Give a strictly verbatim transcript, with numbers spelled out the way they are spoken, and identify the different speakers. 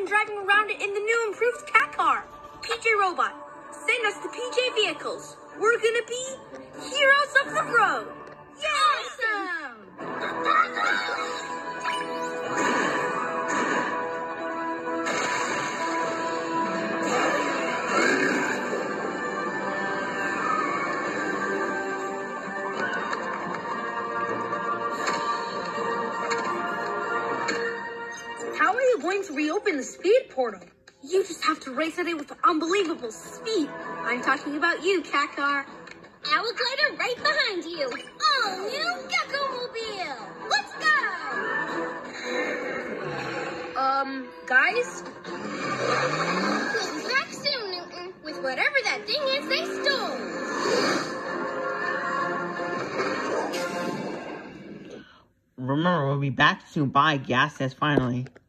Speaker 1: imagine driving around it in the new improved cat car. P J Robot, send us the P J vehicles. We're gonna be heroes of the road. Awesome! How are you going to reopen the speed portal? You just have to race at it with unbelievable speed. I'm talking about you, Cat Car.
Speaker 2: Owl glider right behind you. All new Gecko-mobile. Let's go.
Speaker 1: Um, guys?
Speaker 2: We'll be back soon, Newton, with whatever that thing is they stole.
Speaker 3: Remember, we'll be back soon. Bye, Gas says finally.